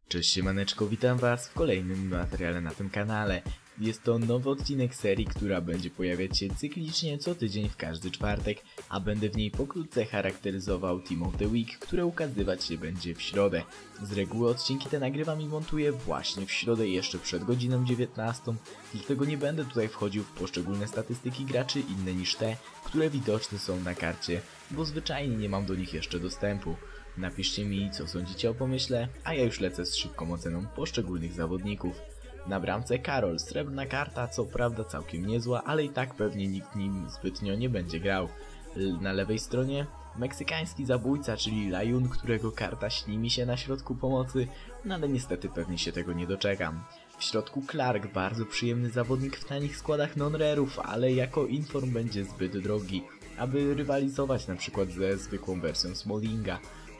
Cześć siemaneczko, witam was w kolejnym materiale na tym kanale. Jest to nowy odcinek serii, która będzie pojawiać się cyklicznie co tydzień w każdy czwartek, a będę w niej pokrótce charakteryzował Team of the Week, które ukazywać się będzie w środę. Z reguły odcinki te nagrywam i montuję właśnie w środę jeszcze przed godziną 19, dlatego nie będę tutaj wchodził w poszczególne statystyki graczy inne niż te, które widoczne są na karcie, bo zwyczajnie nie mam do nich jeszcze dostępu. Napiszcie mi, co sądzicie o pomyśle, a ja już lecę z szybką oceną poszczególnych zawodników. Na bramce Karol, srebrna karta, co prawda całkiem niezła, ale i tak pewnie nikt nim zbytnio nie będzie grał. Na lewej stronie meksykański zabójca, czyli Lajun, którego karta śni mi się na środku pomocy, no ale niestety pewnie się tego nie doczekam. W środku Clark, bardzo przyjemny zawodnik w tanich składach non-rarów, ale jako inform będzie zbyt drogi, aby rywalizować na przykład ze zwykłą wersją Smallinga.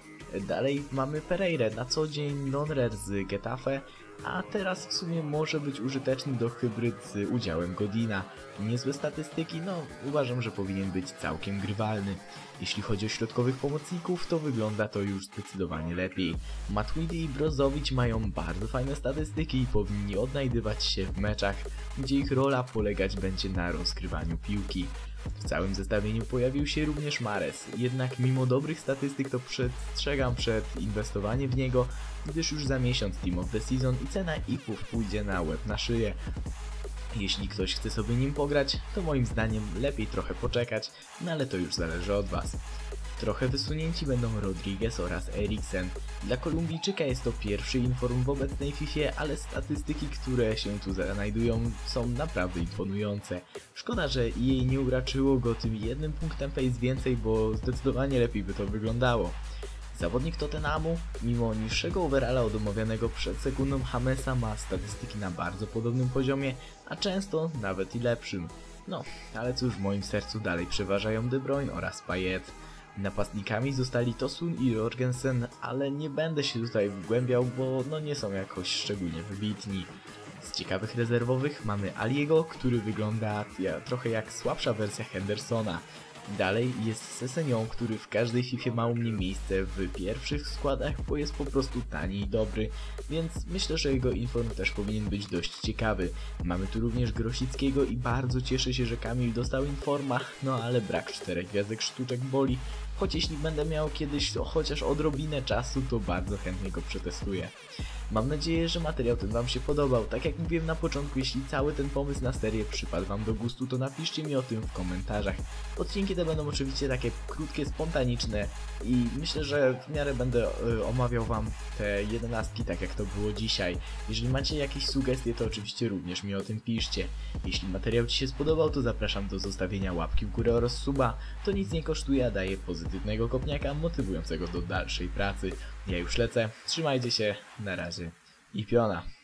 Dalej mamy Pereirę, na co dzień non-rare z Getafe, a teraz w sumie może być użyteczny do hybryd z udziałem Godina. Niezłe statystyki, no uważam, że powinien być całkiem grywalny. Jeśli chodzi o środkowych pomocników, to wygląda to już zdecydowanie lepiej. Matuidi i Brozovic mają bardzo fajne statystyki i powinni odnajdywać się w meczach, gdzie ich rola polegać będzie na rozgrywaniu piłki. W całym zestawieniu pojawił się również Mahrez, jednak mimo dobrych statystyk to przestrzegam przed inwestowaniem w niego, gdyż już za miesiąc Team of the Season i cena IPów pójdzie na łeb na szyję. Jeśli ktoś chce sobie nim pograć, to moim zdaniem lepiej trochę poczekać, no ale to już zależy od was. Trochę wysunięci będą Rodriguez oraz Eriksen. Dla Kolumbijczyka jest to pierwszy inform w obecnej FIFA, ale statystyki, które się tu znajdują, są naprawdę imponujące. Szkoda, że jej nie uraczyło go tym jednym punktem pace więcej, bo zdecydowanie lepiej by to wyglądało. Zawodnik Tottenhamu, mimo niższego overalla od omawianego przed sekundą Jamesa, ma statystyki na bardzo podobnym poziomie, a często nawet i lepszym. No, ale cóż, w moim sercu dalej przeważają De Bruyne oraz Payet. Napastnikami zostali Tosun i Jorgensen, ale nie będę się tutaj wgłębiał, bo no nie są jakoś szczególnie wybitni. Z ciekawych rezerwowych mamy Aliego, który wygląda trochę jak słabsza wersja Hendersona. Dalej jest Sessegnon, który w każdej FIFA ma u mnie miejsce w pierwszych składach, bo jest po prostu tani i dobry, więc myślę, że jego inform też powinien być dość ciekawy. Mamy tu również Grosickiego i bardzo cieszę się, że Kamil dostał informa, no ale brak 4 gwiazdek sztuczek boli, choć jeśli będę miał kiedyś chociaż odrobinę czasu, to bardzo chętnie go przetestuję. Mam nadzieję, że materiał ten wam się podobał. Tak jak mówiłem na początku, jeśli cały ten pomysł na serię przypadł wam do gustu, to napiszcie mi o tym w komentarzach. Odcinki te będą oczywiście takie krótkie, spontaniczne i myślę, że w miarę będę omawiał wam te 11, tak jak to było dzisiaj. Jeżeli macie jakieś sugestie, to oczywiście również mi o tym piszcie. Jeśli materiał ci się spodobał, to zapraszam do zostawienia łapki w górę oraz suba. To nic nie kosztuje, a daje pozytywnego kopniaka motywującego do dalszej pracy. Ja już lecę, trzymajcie się, na razie i piona.